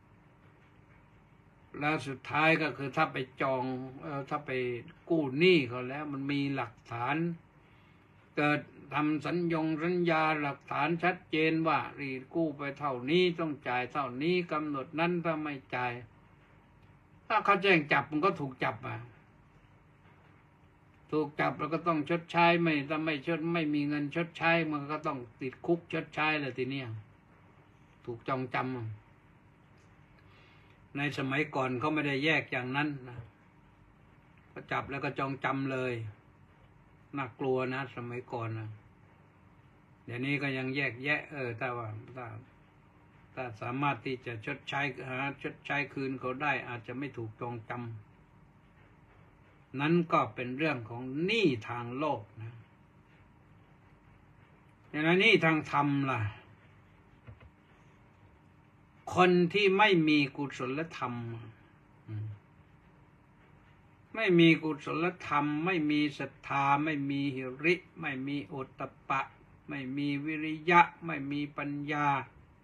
แล้วสุดท้ายก็คือถ้าไปจองเออถ้าไปกู้หนี้เขาแล้วมันมีหลักฐานเกิดทำสัญญงสัญญาหลักฐานชัดเจนว่ารีกู้ไปเท่านี้ต้องจ่ายเท่านี้กำหนดนั้นถ้าไม่จ่ายถ้าเขาแจ้งจับมันก็ถูกจับอ่ะถูกจับแล้วก็ต้องชดใช้ไม่ถ้าไม่ชดไม่มีเงินชดใช้มันก็ต้องติดคุกชดใช้เลยทีเนี้ยถูกจองจำในสมัยก่อนเขาไม่ได้แยกอย่างนั้นนะก็จับแล้วก็จองจำเลยน่ากลัวนะสมัยก่อนนะเดี๋ยวนี้ก็ยังแยกแยะเออถ้าว่าถ้าถ้าสามารถที่จะชดใช้หาชดใช้คืนเขาได้อาจจะไม่ถูกจองจำนั้นก็เป็นเรื่องของหนี้ทางโลกนะอย่างนั้นหนี้ทางธรรมล่ะคนที่ไม่มีกุศลธรรมไม่มีกุศลธรรมไม่มีศรัทธาไม่มีหิริไม่มีโอตตัปปะไม่มีวิริยะไม่มีปัญญา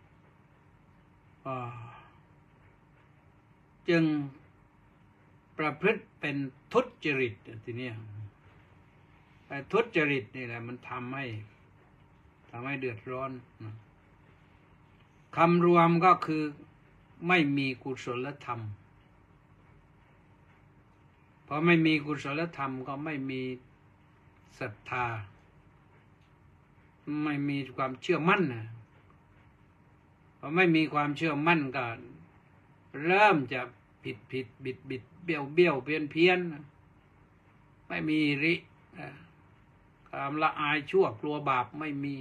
จึงประพฤติเป็นทุจริตทีนี้ทุจริตนี่แหละมันทำให้ทำให้เดือดร้อนคำรวมก็คือไม่มีกุศลธรรมพอไม่มีกุศลธรรมก็ไม่มีศรัทธาไม่มีความเชื่อมั่นนะพอไม่มีความเชื่อมั่นก็เริ่มจะผิดผิดบิดบิดเบี้ยวเบี้ยวเพี้ยนเพี้ยนไม่มีริความละอายชั่วกลัวบาปไม่มี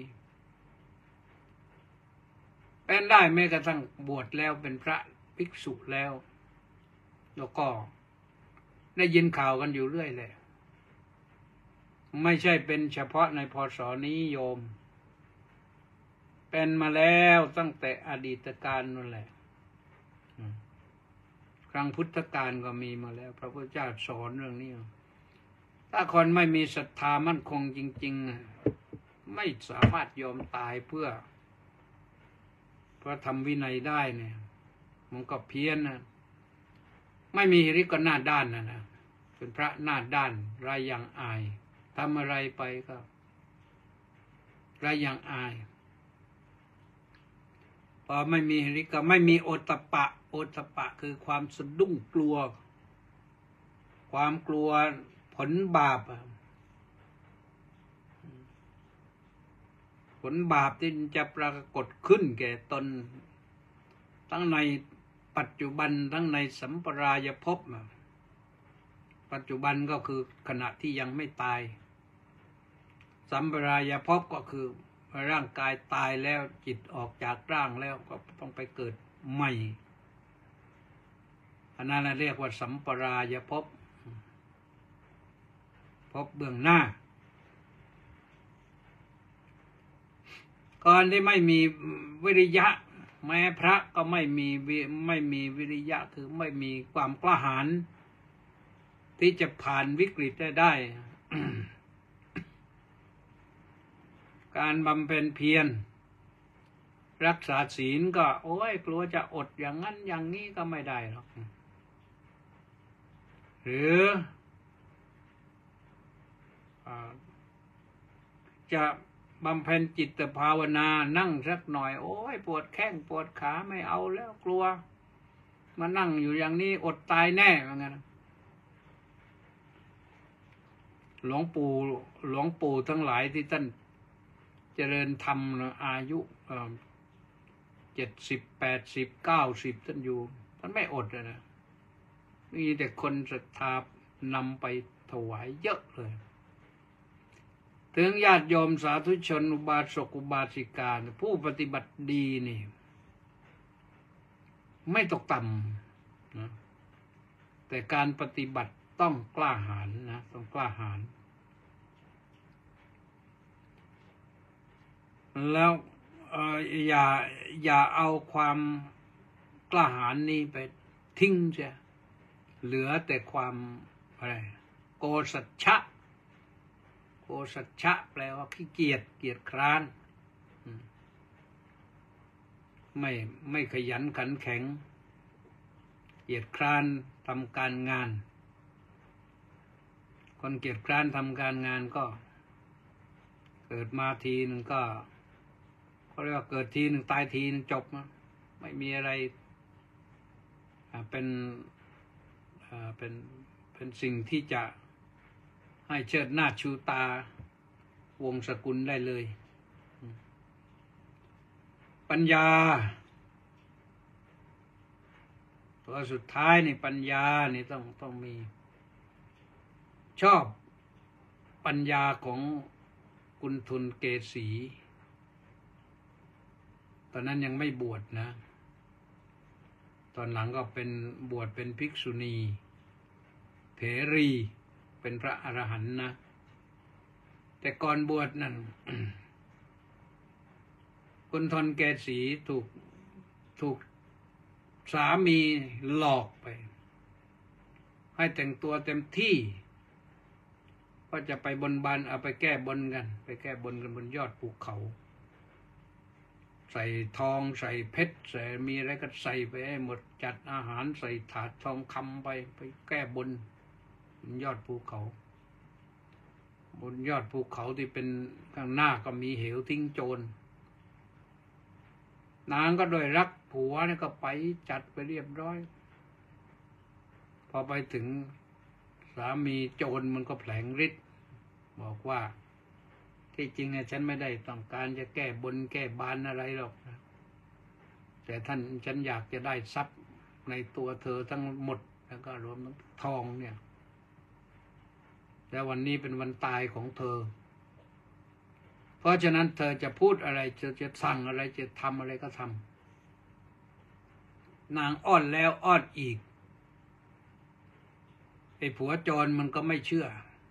เป็นได้แม้กระทั่งบวชแล้วเป็นพระภิกษุแล้วแล้วก็ได้ยินข่าวกันอยู่เรื่อยเลยไม่ใช่เป็นเฉพาะในพศนี้โยมเป็นมาแล้วตั้งแต่อดีตการนั่นแหละครั้งพุทธกาลก็มีมาแล้วพระพุทธเจ้าสอนเรื่องนี้ถ้าคนไม่มีศรัทธามั่นคงจริงๆไม่สามารถยอมตายเพื่อพระธรรมวินัยได้เนี่ยมันก็เพี้ยนนะไม่มีหิริก็หน้าด้านนะนะเป็นพระหน้าด้านไรอย่างอายทำอะไรไปก็ไรอย่างอายพอไม่มีหิริก็ไม่มีโอตตัปปะโอตตัปปะคือความสะดุ้งกลัวความกลัวผลบาปผลบาปที่จะปรากฏขึ้นแก่ตนทั้งในปัจจุบันทั้งในสัมปรายภพปัจจุบันก็คือขณะที่ยังไม่ตายสัมปรายภพก็คือร่างกายตายแล้วจิตออกจากร่างแล้วก็ต้องไปเกิดใหม่อันนั้นเรียกว่าสัมปรายภพภพเบื้องหน้าก่อนที่ไม่มีวิริยะแม้พระก็ไม่มีไม่มีวิริยะคือไม่มีความกล้าหาญที่จะผ่านวิกฤตได้ได้ การบำเพ็ญเพียรรักษาศีลก็โอ้ยกลัวจะอดอย่างนั้นอย่างนี้ก็ไม่ได้หรอกหรือจะบำเพ็ญจิตภาวนานั่งสักหน่อยโอ้ยปวดแข้งปวดขาไม่เอาแล้วกลัวมานั่งอยู่อย่างนี้อดตายแน่เหมือนกันหลวงปู่หลวงปู่ทั้งหลายที่ท่านเจริญธรรมอายุเจ็ดสิบแปดสิบเก้าสิบท่านอยู่ท่านไม่อดเลยนะมีแต่คนศรัทธานำไปถวายเยอะเลยถึงญาติโยมสาธุชนอุบาสกอุบาสิกาผู้ปฏิบัติดีนี่ไม่ตกต่ำนะแต่การปฏิบัติต้องกล้าหาญนะต้องกล้าหาญแล้วเอ่ออย่าอย่าเอาความกล้าหาญนี้ไปทิ้งเสียเหลือแต่ความอะไรโกสัจฉะโกสัจฉะแปลว่าขี้เกียจเกียจคร้านไม่ไม่ขยันขันแข็งเกียจคร้านทำการงานคนเกียจคร้านทำการงานก็เกิดมาทีหนึ่งก็เขาเรียกว่าเกิดทีหนึ่งตายทีหนึ่งจบนะไม่มีอะไรเป็นเป็นเป็นสิ่งที่จะให้เชิดหน้าชูตาวงศกุลได้เลยปัญญาตัวสุดท้ายนี่ปัญญานี่ต้องต้องมีชอบปัญญาของกุณฑลเกษีตอนนั้นยังไม่บวชนะตอนหลังก็เป็นบวชเป็นภิกษุณีเถรีเป็นพระอรหันต์นะแต่ก่อนบวชนั่น กุณฑลเกษีถูกถูกสามีหลอกไปให้แต่งตัวเต็มที่ก็จะไปบนบานเอาไปแก้บนกันไปแก้บนกันบนยอดภูเขาใส่ทองใส่เพชรใส่มีอะไรก็ใส่ไปให้หมดจัดอาหารใส่ถาดทองคำไปไปแก้บนบนยอดภูเขาบนยอดภูเขาที่เป็นข้างหน้าก็มีเหวทิ้งโจรนางก็โดยรักผัวนี่ก็ไปจัดไปเรียบร้อยพอไปถึงสามีโจรมันก็แผลงฤทธิ์บอกว่าที่จริงเนี่ยฉันไม่ได้ต้องการจะแก้บนแก้บานอะไรหรอกนะแต่ท่านฉันอยากจะได้ทรัพย์ในตัวเธอทั้งหมดแล้วก็รวมทั้งทองเนี่ยแล้ววันนี้เป็นวันตายของเธอเพราะฉะนั้นเธอจะพูดอะไรเธอจะสั่งอะไรจะทำอะไรก็ทำนางอ้อนแล้วอ้อนอีกไอ้ผัวโจรมันก็ไม่เชื่อ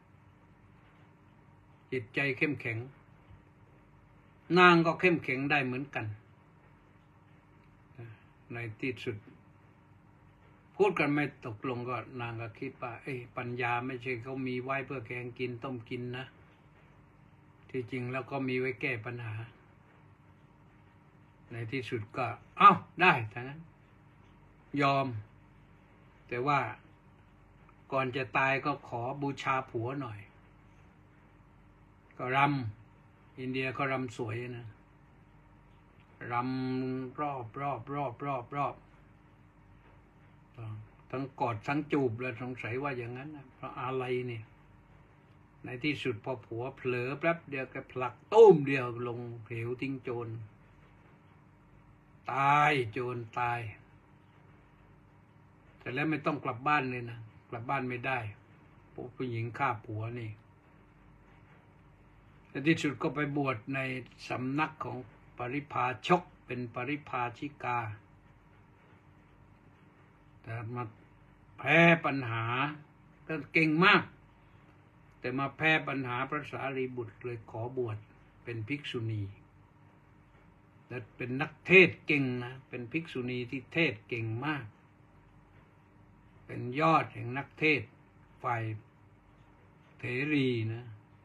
จิตใจเข้มแข็งนางก็เข้มแข็งได้เหมือนกันในที่สุดพูดกันไม่ตกลงก็นางก็คิดว่าเอ้ยปัญญาไม่ใช่เขามีไว้เพื่อแกงกินต้มกินนะที่จริงแล้วก็มีไว้แก้ปัญหาในที่สุดก็เอ้าได้ทั้งนั้นยอมแต่ว่าก่อนจะตายก็ขอบูชาผัวหน่อยก็รำอินเดียก็รำสวยนะรำรอบรอบรอบรอบรอบทั้งกอดทั้งจูบแล้วสงสัยว่าอย่างนั้นนะเพราะอะไรเนี่ยในที่สุดพอผัวเผลอแป๊บเดียวก็ผลักตุ้มเดียวลงเหวทิ้งโจรตายโจรตายแต่แล้วไม่ต้องกลับบ้านเลยนะกลับบ้านไม่ได้ผู้หญิงฆ่าผัวนี่ในที่สุดก็ไปบวชในสำนักของปริพาชกเป็นปริพาชิกาแต่มาแพ้ปัญหาก็เก่งมากแต่มาแพ้ปัญหาพระสารีบุตรเลยขอบวชเป็นภิกษุณีและเป็นนักเทศเก่งนะเป็นภิกษุณีที่เทศเก่งมากเป็นยอดแห่งนักเทศฝ่ายเถรีนะ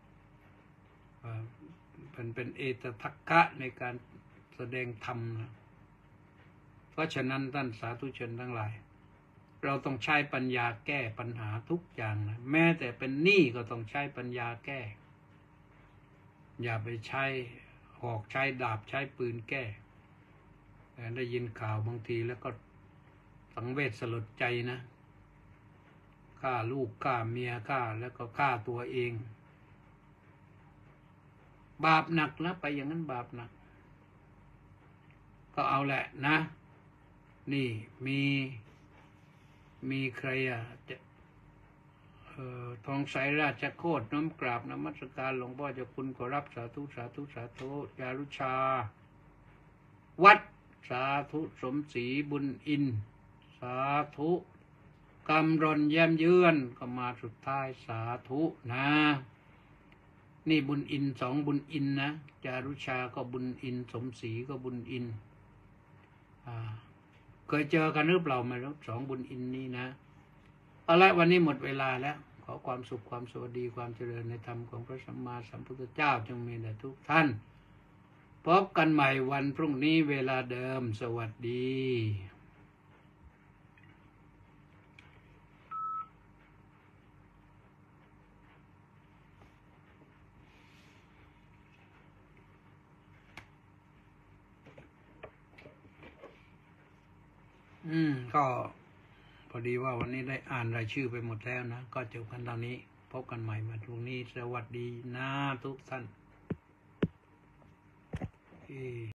เป็นเป็นเอตทัคคะในการแสดงธรรมนะเพราะฉะนั้นท่านสาธุชนทั้งหลายเราต้องใช้ปัญญาแก้ปัญหาทุกอย่างนะแม้แต่เป็นหนี้ก็ต้องใช้ปัญญาแก้อย่าไปใช้หอกใช้ดาบใช้ปืนแก้ได้ยินข่าวบางทีแล้วก็สังเวชสลดใจนะฆ่าลูกฆ่าเมียฆ่าแล้วก็ฆ่าตัวเองบาปหนักนะไปอย่างนั้นบาปหนักก็เอาแหละนะนี่มีมีใครอ่ะจะเอ่อทองใสราชโคตรน้อมกราบนมัสการหลวงพ่อเจ้าคุณขอรับสาธุสาธุสาธุจารุชาวัดสาธุสมศรีบุญอินสาธุกำรอนแย้มเยือนก็มาสุดท้ายสาธุนะนี่บุญอินสองบุญอินนะจารุชาก็บุญอินสมศรีก็บุญอินอ่าเคยเจอกันหรือเปล่าไม่รู้สองบุญอินนี้นะเอาละวันนี้หมดเวลาแล้วขอความสุขความสวัสดีความเจริญในธรรมของพระสัมมาสัมพุทธเจ้าจงมีแด่ทุกท่านพบกันใหม่วันพรุ่งนี้เวลาเดิมสวัสดีอืมก็พอดีว่าวันนี้ได้อ่านรายชื่อไปหมดแล้วนะก็จบกันตอนนี้พบกันใหม่มาตรงนี้สวัสดีนะทุกท่าน